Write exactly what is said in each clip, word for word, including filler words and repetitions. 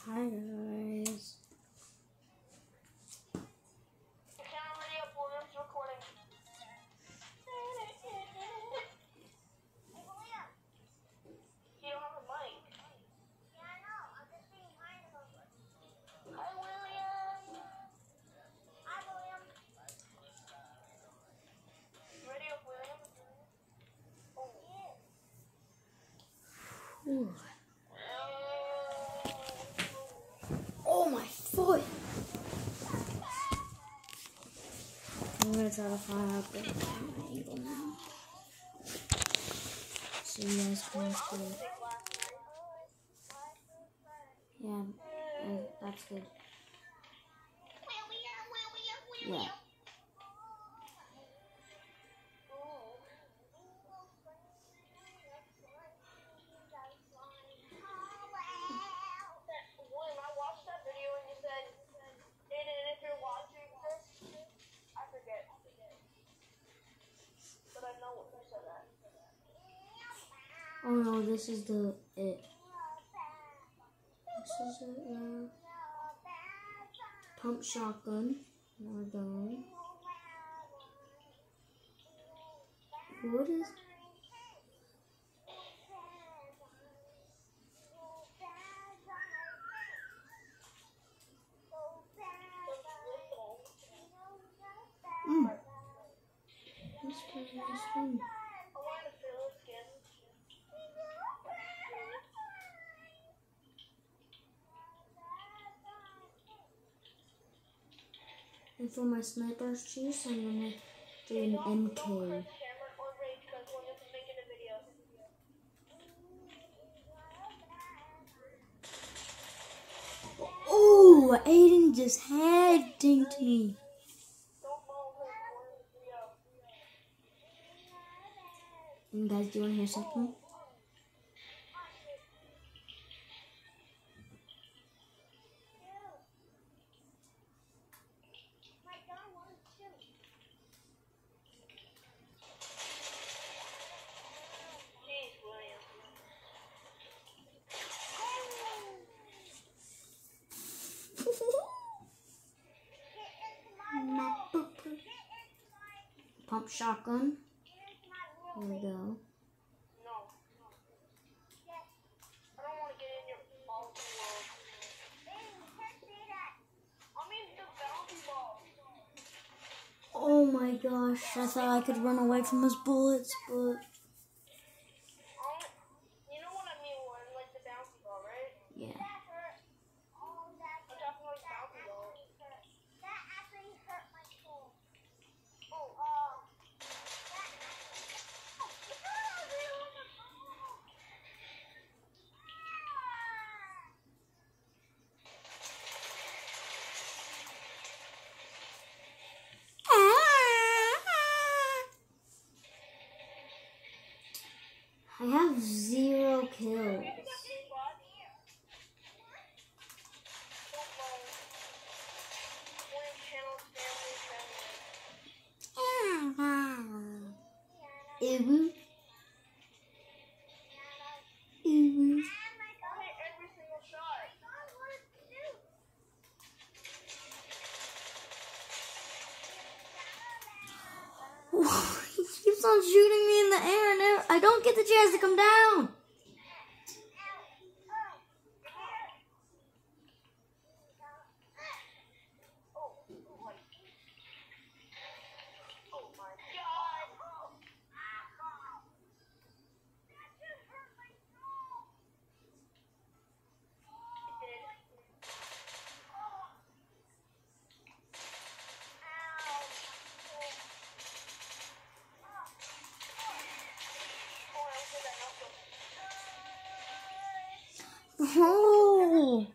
Hi guys. Ooh. Oh my foot! I'm gonna try to find out the camera angle now, so you guys can see. Yeah, uh, that's good. Yeah. Oh no, this is the it. This is it, yeah. Pump shotgun. More done. What is? Mm. That's pretty nice one. And for my sniper's cheese, I'm gonna do an M K. Oh, Aiden just head dinked me. And guys, do you want to hear something? Pump shotgun. There we go. Oh my gosh, I thought I could run away from his bullets, but... Yeah. I have zero kills. Ew. Ew. He keeps on shooting me in the air and I don't get the chance to come down. Oh.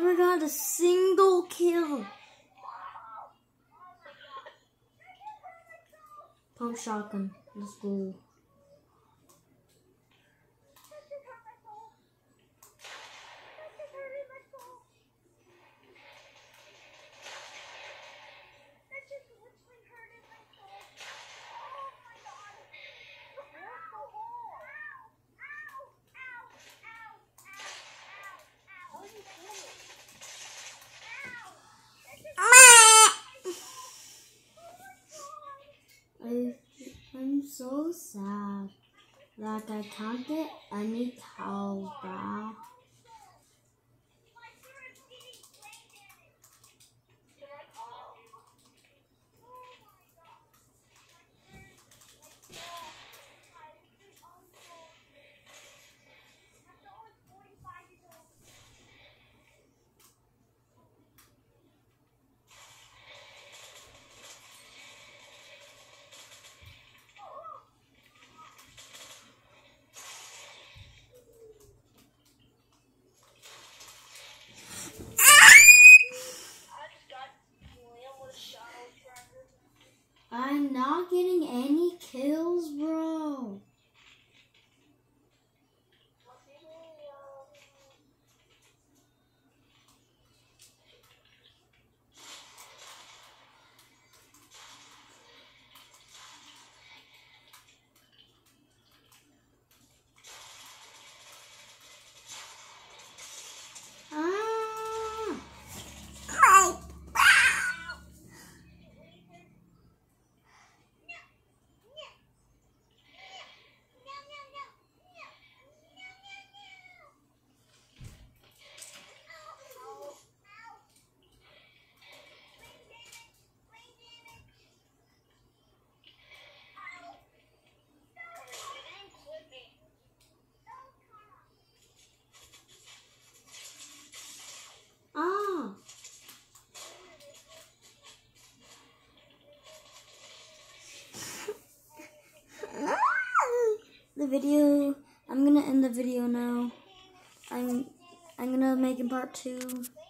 never got a single kill. Pump shotgun. Let's go. I, I'm so sad. Like I can't get any cows back. I'm not getting any kills, bro. Ah. The video, I'm gonna end the video now. I'm I'm gonna make it part two.